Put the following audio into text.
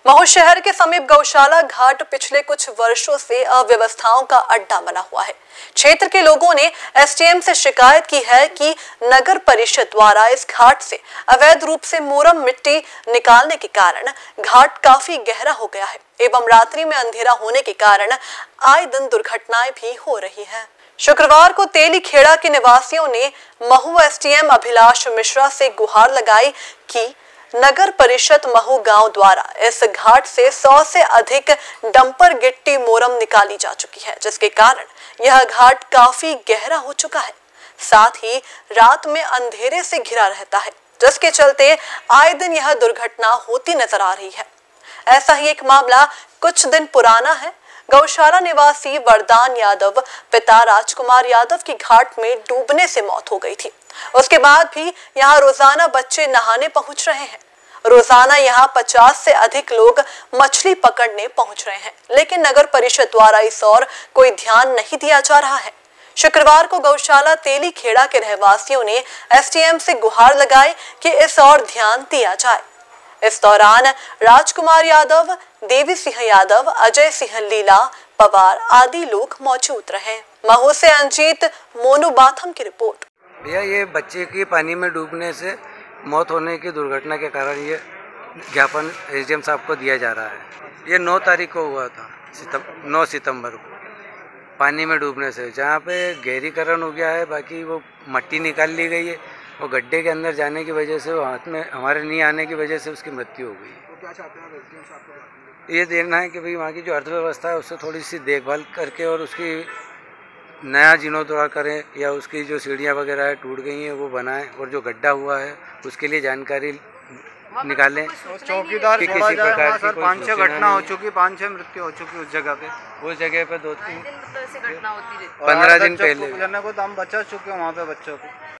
महू शहर के समीप गौशाला घाट पिछले कुछ वर्षों से अव्यवस्थाओं का अड्डा बना हुआ है। क्षेत्र के लोगों ने एसडीएम से शिकायत की है कि नगर परिषद द्वारा इस घाट से अवैध रूप से मोरम मिट्टी निकालने के कारण घाट काफी गहरा हो गया है एवं रात्रि में अंधेरा होने के कारण आए दिन दुर्घटनाएं भी हो रही हैं। शुक्रवार को तेली खेड़ा के निवासियों ने महू एसडीएम अभिलाष मिश्रा से गुहार लगाई कि नगर परिषद महू गांव द्वारा इस घाट से 100 से अधिक डंपर गिट्टी मोरम निकाली जा चुकी है, जिसके कारण यह घाट काफी गहरा हो चुका है। साथ ही रात में अंधेरे से घिरा रहता है, जिसके चलते आए दिन यह दुर्घटना होती नजर आ रही है। ऐसा ही एक मामला कुछ दिन पुराना है। गौशाला निवासी वरदान यादव पिता राजकुमार यादव की घाट में डूबने से मौत हो गई थी। उसके बाद भी यहाँ रोजाना बच्चे नहाने पहुंच रहे हैं। रोजाना यहाँ 50 से अधिक लोग मछली पकड़ने पहुंच रहे हैं, लेकिन नगर परिषद द्वारा इस ओर कोई ध्यान नहीं दिया जा रहा है। शुक्रवार को गौशाला तेली खेड़ा के रहवासियों ने एसडीएम से गुहार लगाई कि इस ओर ध्यान दिया जाए। इस दौरान राजकुमार यादव, देवी सिंह यादव, अजय सिंह लीला पवार आदि लोग मौजूद रहे। महू से अंजीत मोनू बाथम की रिपोर्ट। भैया, ये बच्चे की पानी में डूबने से मौत होने की दुर्घटना के कारण ये ज्ञापन एसडीएम साहब को दिया जा रहा है। ये 9 तारीख को हुआ था, 9 सितंबर को, पानी में डूबने से, जहाँ पे गहरीकरण हो गया है। बाकी वो मट्टी निकाल ली गई है। वो गड्ढे के अंदर जाने की वजह से, वो हाथ में हमारे नहीं आने की वजह से उसकी मृत्यु हो गई। तो क्या चाहते हैं एसडीएम साहब को? ये देखना है कि भाई वहाँ की जो अर्थव्यवस्था है उससे थोड़ी सी देखभाल करके और उसकी नया जीर्णोद्धार करें, या उसकी जो सीढ़ियाँ वगैरह है टूट गई हैं वो बनाएं, और जो गड्ढा हुआ है उसके लिए जानकारी निकालें। चौकीदार कि किसी प्रकार की 5-6 घटना हो चुकी, 5-6 मृत्यु हो चुकी उस जगह पे। उस जगह पे 2-3 घटना होती रहती है। 15 दिन पहले को हम बचा चुके हैं वहाँ पे बच्चों को।